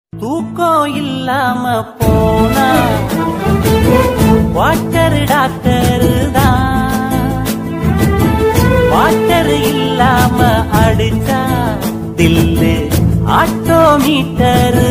தூக்கம் இல்லாம போனா வாட்டர் டாக்டர் தான், வாட்டர் இல்லாம அடிச்சா தில்லு ஆட்டோமீட்டர்